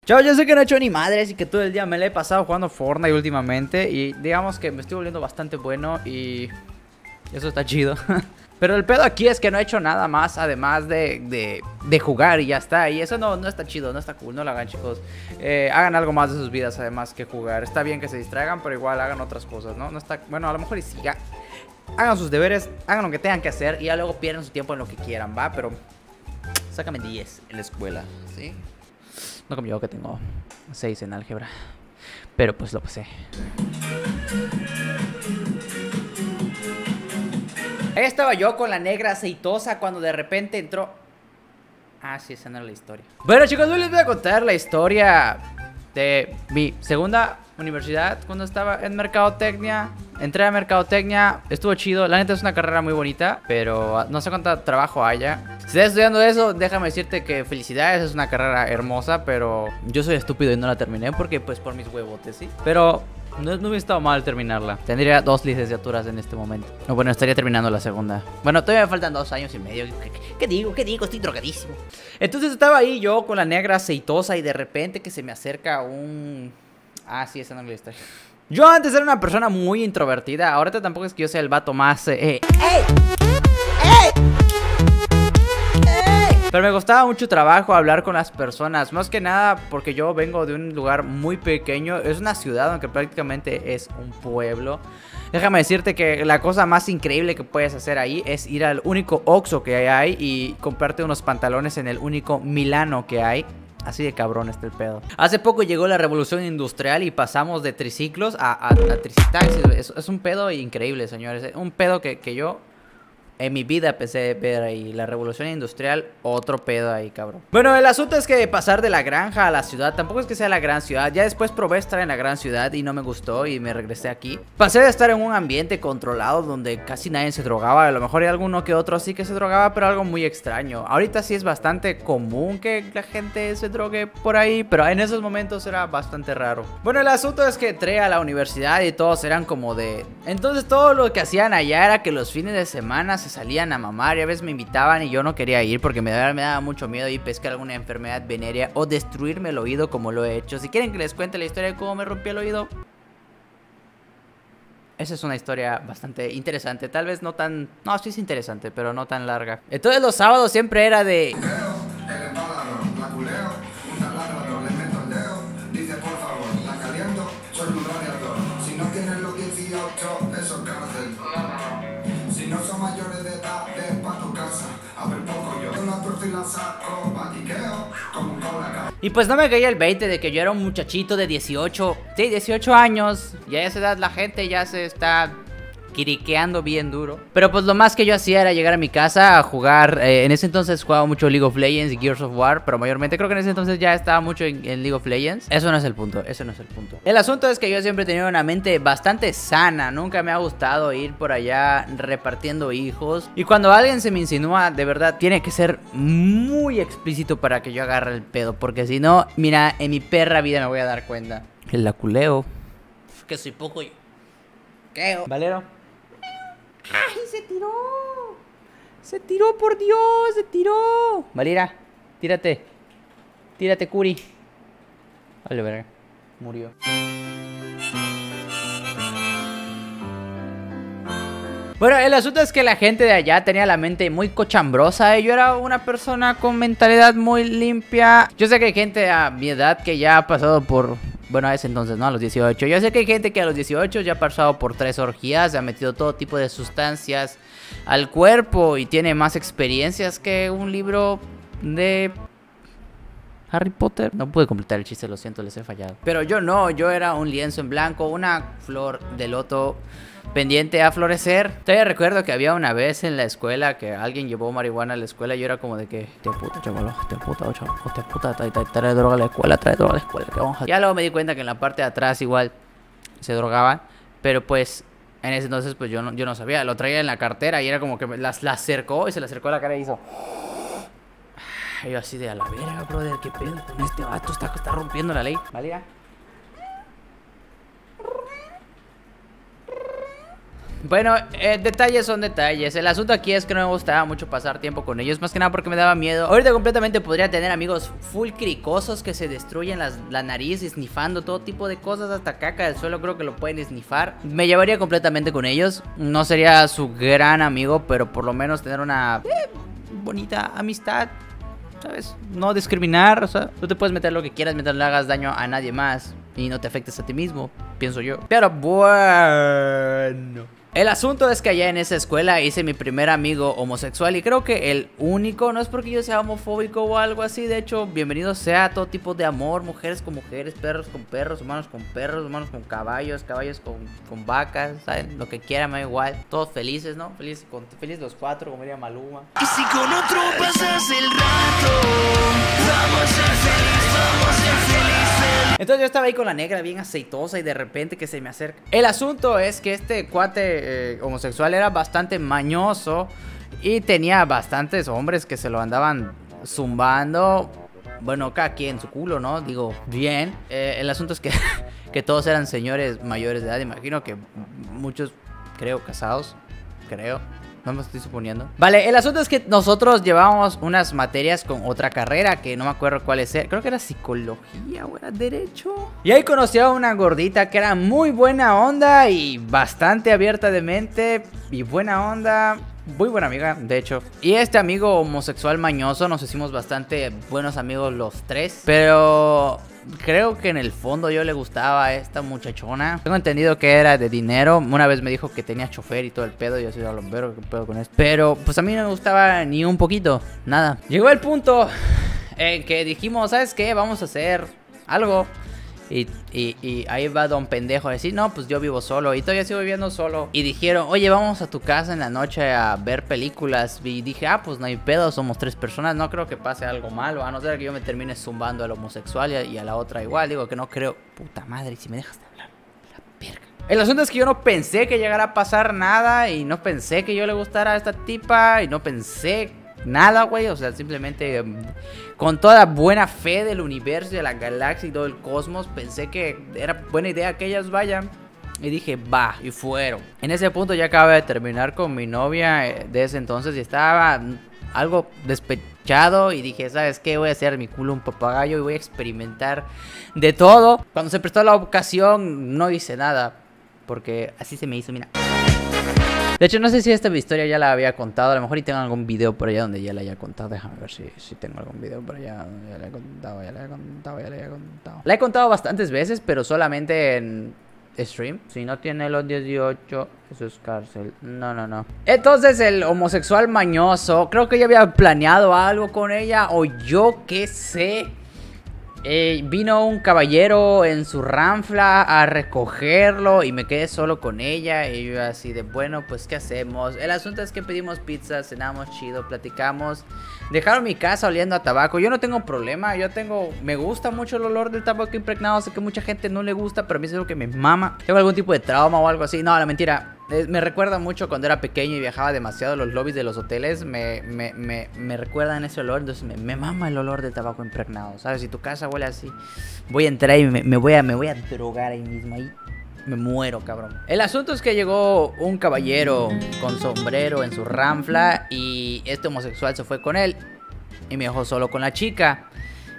Chao, yo sé que no he hecho ni madres y que todo el día me la he pasado jugando Fortnite últimamente. Y digamos que me estoy volviendo bastante bueno y eso está chido. Pero el pedo aquí es que no he hecho nada más además de jugar y ya está. Y eso no está chido, no está cool, no lo hagan, chicos. Hagan algo más de sus vidas además que jugar. Está bien que se distraigan, pero igual hagan otras cosas, ¿no? No está, bueno, a lo mejor y sí, ya. Hagan sus deberes, hagan lo que tengan que hacer y ya luego pierden su tiempo en lo que quieran, ¿va? Pero sácame 10 en la escuela, ¿sí? No como yo que tengo 6 en álgebra. Pero pues lo pasé. Ahí estaba yo con la negra aceitosa cuando de repente entró... Ah, sí, esa no era la historia. Bueno, chicos, hoy les voy a contar la historia de mi segunda universidad cuando estaba en mercadotecnia. Entré a mercadotecnia, estuvo chido. La neta es una carrera muy bonita, pero no sé cuánto trabajo haya. Si estás estudiando eso, déjame decirte que felicidades, es una carrera hermosa, pero yo soy estúpido y no la terminé porque pues por mis huevotes, ¿sí? Pero no hubiera estado mal terminarla. Tendría 2 licenciaturas en este momento. O bueno, estaría terminando la segunda. Bueno, todavía me faltan 2 años y medio. ¿Qué digo? Estoy drogadísimo. Entonces estaba ahí yo con la negra aceitosa y de repente que se me acerca un... Ah, sí, esa no es la historia. Yo antes era una persona muy introvertida. Ahorita tampoco es que yo sea el vato más... ¡Ey! Pero me costaba mucho trabajo hablar con las personas. Más que nada porque yo vengo de un lugar muy pequeño. Es una ciudad aunque prácticamente es un pueblo. Déjame decirte que la cosa más increíble que puedes hacer ahí es ir al único Oxxo que hay y comprarte unos pantalones en el único Milano que hay. Así de cabrón está el pedo. Hace poco llegó la revolución industrial y pasamos de triciclos a tricitaxis. Es un pedo increíble, señores. Un pedo que yo... En mi vida empecé a ver ahí la revolución industrial, otro pedo ahí, cabrón. Bueno, el asunto es que pasar de la granja a la ciudad, tampoco es que sea la gran ciudad. Ya después probé estar en la gran ciudad y no me gustó y me regresé aquí. Pasé de estar en un ambiente controlado donde casi nadie se drogaba. A lo mejor hay alguno que otro sí que se drogaba, pero algo muy extraño. Ahorita sí es bastante común que la gente se drogue por ahí, pero en esos momentos era bastante raro. Bueno, el asunto es que entré a la universidad y todos eran como de... Entonces todo lo que hacían allá era que los fines de semana se salían a mamar y a veces me invitaban y yo no quería ir porque me daba mucho miedo ir pescar alguna enfermedad venérea o destruirme el oído como lo he hecho. Si quieren que les cuente la historia de cómo me rompí el oído, esa es una historia bastante interesante. Tal vez no tan... No, sí es interesante, pero no tan larga. Entonces los sábados siempre era de... Y pues no me caía el 20 de que yo era un muchachito de 18. Sí, 18 años. Y a esa edad la gente ya se está quiriqueando bien duro. Pero pues lo más que yo hacía era llegar a mi casa a jugar. En ese entonces jugaba mucho League of Legends y Gears of War. Pero mayormente creo que en ese entonces ya estaba mucho en League of Legends. Eso no es el punto, eso no es el punto. El asunto es que yo siempre he tenido una mente bastante sana. Nunca me ha gustado ir por allá repartiendo hijos. Y cuando alguien se me insinúa, de verdad, tiene que ser muy explícito para que yo agarre el pedo. Porque si no, mira, en mi perra vida me voy a dar cuenta. El la culeo. Que soy poco yo. ¿Qué? Valero. ¡Ay, se tiró! ¡Se tiró, por Dios! ¡Se tiró! Valera, tírate. Tírate, Curi. Vale, verga. Murió. Bueno, el asunto es que la gente de allá tenía la mente muy cochambrosa. Yo era una persona con mentalidad muy limpia. Yo sé que hay gente a mi edad que ya ha pasado por... Bueno, a ese entonces, ¿no? A los 18. Yo sé que hay gente que a los 18 ya ha pasado por 3 orgías, ha metido todo tipo de sustancias al cuerpo y tiene más experiencias que un libro de Harry Potter. No pude completar el chiste, lo siento, les he fallado. Pero yo no, yo era un lienzo en blanco, una flor de loto pendiente a florecer. Todavía recuerdo que había una vez en la escuela que alguien llevó marihuana a la escuela y yo era como de que... Hostia puta, chaval, hostia puta, trae droga a la escuela, trae droga a la escuela, que vamos a... Ya luego me di cuenta que en la parte de atrás igual se drogaban, pero pues en ese entonces pues yo no sabía. Lo traía en la cartera y era como que la acercó y se le acercó a la cara y hizo... Y yo así de a la verga, brother, qué pedo con este vato, está rompiendo la ley. ¿Vale? Bueno, detalles son detalles. El asunto aquí es que no me gustaba mucho pasar tiempo con ellos, más que nada porque me daba miedo. Ahorita completamente podría tener amigos full cricosos que se destruyen la nariz snifando todo tipo de cosas, hasta caca del suelo creo que lo pueden snifar. Me llevaría completamente con ellos. No sería su gran amigo, pero por lo menos tener una bonita amistad, ¿sabes? No discriminar, o sea, tú te puedes meter lo que quieras mientras no le hagas daño a nadie más y no te afectes a ti mismo, pienso yo. Pero bueno, el asunto es que allá en esa escuela hice mi primer amigo homosexual y creo que el único. No es porque yo sea homofóbico o algo así, de hecho, bienvenido sea a todo tipo de amor, mujeres con mujeres, perros con perros, humanos con perros, humanos con caballos, caballos con vacas, ¿saben? Lo que quieran, me da igual, todos felices, ¿no? Felices los cuatro, como diría Maluma. Y si con otro pasas el rato, vamos a ser felices, vamos a ser felices. Entonces yo estaba ahí con la negra bien aceitosa y de repente que se me acerca. El asunto es que este cuate homosexual era bastante mañoso y tenía bastantes hombres que se lo andaban zumbando. Bueno, cada quien su culo, ¿no? Digo, bien. El asunto es que, que todos eran señores mayores de edad. Imagino que muchos, creo, casados. Creo. No me estoy suponiendo. Vale, el asunto es que nosotros llevábamos unas materias con otra carrera que no me acuerdo cuál es. Creo que era psicología o era derecho. Y ahí conocí a una gordita que era muy buena onda y bastante abierta de mente y buena onda. Muy buena amiga, de hecho. Y este amigo homosexual mañoso, nos hicimos bastante buenos amigos los tres. Pero creo que en el fondo yo le gustaba a esta muchachona. Tengo entendido que era de dinero. Una vez me dijo que tenía chofer y todo el pedo. Y yo soy a lombero, ¿qué pedo con esto? Pero pues a mí no me gustaba ni un poquito, nada. Llegó el punto en que dijimos, ¿sabes qué? Vamos a hacer algo. Y ahí va don pendejo a decir, no, pues yo vivo solo y todavía sigo viviendo solo. Y dijeron, oye, vamos a tu casa en la noche a ver películas. Y dije, ah, pues no hay pedo, somos 3 personas, no creo que pase algo malo. A no ser que yo me termine zumbando al homosexual y a la otra igual. Digo que no creo, puta madre, si me dejas de hablar, la verga. El asunto es que yo no pensé que llegara a pasar nada. Y no pensé que yo le gustara a esta tipa. Y no pensé nada, güey, o sea, simplemente con toda buena fe del universo, de la galaxia y todo el cosmos, pensé que era buena idea que ellas vayan. Y dije, va, y fueron. En ese punto ya acababa de terminar con mi novia de ese entonces y estaba algo despechado. Y dije, ¿sabes qué? Voy a hacer mi culo un papagayo y voy a experimentar de todo. Cuando se prestó la ocasión no hice nada, porque así se me hizo, mira. De hecho, no sé si esta historia ya la había contado. A lo mejor y tengo algún video por allá donde ya la haya contado. Déjame ver si tengo algún video por allá donde ya la he contado, ya la he contado. La he contado bastantes veces, pero solamente en stream. Si no tiene los 18, eso es cárcel. No. Entonces el homosexual mañoso, creo que ya había planeado algo con ella, o yo qué sé. Vino un caballero en su ranfla a recogerlo y me quedé solo con ella. Y yo así de, bueno, pues ¿qué hacemos? El asunto es que pedimos pizza, cenamos chido, platicamos. Dejaron mi casa oliendo a tabaco. Yo no tengo problema, me gusta mucho el olor del tabaco impregnado. Sé que mucha gente no le gusta, pero a mí es algo que me mama. Tengo algún tipo de trauma o algo así. No, la mentira. Me recuerda mucho cuando era pequeño y viajaba demasiado a los lobbies de los hoteles. Me recuerdan ese olor. Entonces me mama el olor del tabaco impregnado, ¿sabes? Si tu casa huele así, voy a entrar y me voy a drogar ahí mismo. Ahí me muero, cabrón. El asunto es que llegó un caballero con sombrero en su ranfla y este homosexual se fue con él y me dejó solo con la chica.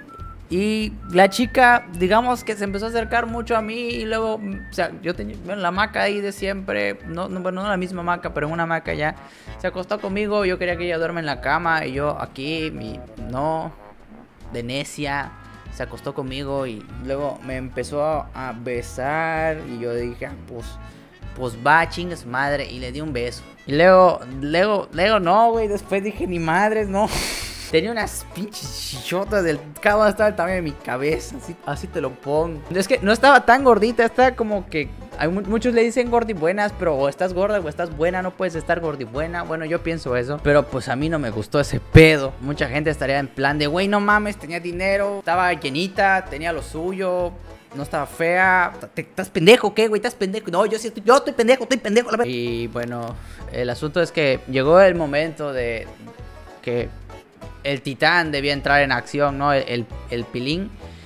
Y la chica, digamos que se empezó a acercar mucho a mí. Y luego, o sea, yo tenía la hamaca ahí de siempre. Bueno, no la misma hamaca, pero en una hamaca ya. Se acostó conmigo, yo quería que ella duerme en la cama. Y yo aquí, no, de necia. Se acostó conmigo y luego me empezó a besar. Y yo dije, pues va, chingue su madre. Y le di un beso. Y luego no, güey. Después dije, ni madres, no. Tenía unas pinches chichotas del cada una estaba el tamaño de mi cabeza, así te lo pongo. Es que no estaba tan gordita, estaba como que muchos le dicen gordibuenas, pero o estás gorda o estás buena, no puedes estar gordibuena. Bueno, yo pienso eso, pero pues a mí no me gustó ese pedo. Mucha gente estaría en plan de, güey, no mames, tenía dinero, estaba llenita, tenía lo suyo. No estaba fea. ¿Estás pendejo qué, güey? ¿Estás pendejo? No, yo estoy pendejo, la verdad. Y bueno, el asunto es que llegó el momento de que el titán debía entrar en acción, ¿no? El pilín.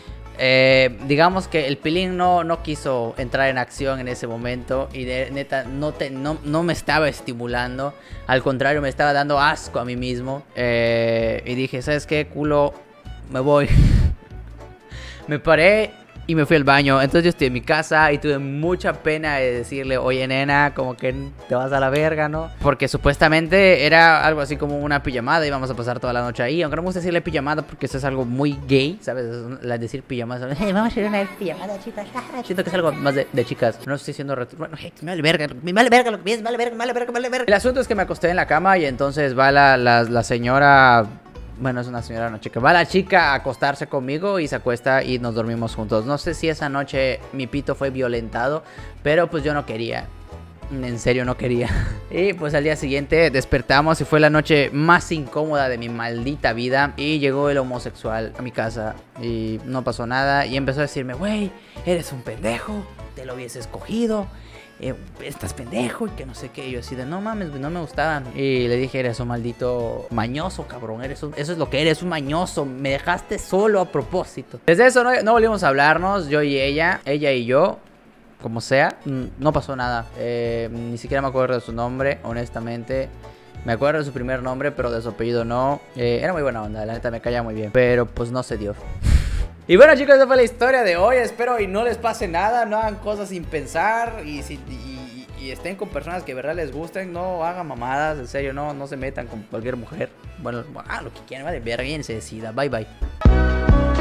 digamos que el pilín no quiso entrar en acción en ese momento. Y neta, no me estaba estimulando. Al contrario, me estaba dando asco a mí mismo. Y dije, ¿sabes qué, culo? Me voy. Me paré y me fui al baño. Entonces yo estoy en mi casa y tuve mucha pena de decirle, oye, nena, como que te vas a la verga, ¿no? Porque supuestamente era algo así como una pijamada. Íbamos a pasar toda la noche ahí. Aunque no me gusta decirle pijamada porque eso es algo muy gay, ¿sabes? Decir pijamada, vamos a hacer una pijamada, chicas. Siento que es algo más de chicas. No estoy siendo... Bueno, me vale verga lo que piensas, me vale verga. El asunto es que me acosté en la cama y entonces va la señora... Bueno, es una señora, no chica. Va la chica a acostarse conmigo y se acuesta y nos dormimos juntos. No sé si esa noche mi pito fue violentado, pero pues yo no quería. En serio no quería. Y pues al día siguiente despertamos y fue la noche más incómoda de mi maldita vida. Y llegó el homosexual a mi casa y no pasó nada. Y empezó a decirme, güey, eres un pendejo, te lo hubiese escogido. Estás pendejo y que no sé qué. Y yo así de, no mames, no me gustaban. Y le dije, eres un maldito mañoso, cabrón. Eso es lo que eres, un mañoso. Me dejaste solo a propósito. Desde eso no volvimos a hablarnos, yo y ella y yo. Como sea, no pasó nada. Ni siquiera me acuerdo de su nombre, honestamente. Me acuerdo de su primer nombre, pero de su apellido no. Era muy buena onda, la neta me caía muy bien. Pero pues no se dio. Y bueno, chicos, esa fue la historia de hoy. Espero y no les pase nada, no hagan cosas sin pensar. Y estén con personas que de verdad les gusten. No hagan mamadas, en serio, no se metan con cualquier mujer. Bueno, lo que quieran, vale, verga, bien se decida. Bye, bye.